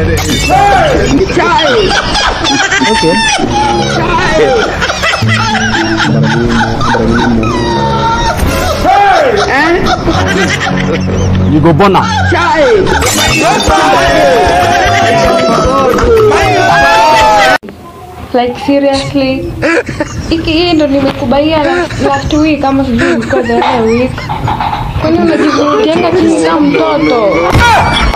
Okay. You go bona. Like seriously, hii ndo nimekubaia last week ama sijui because the other week. Kwani unajivurugianga chini kama mtoto?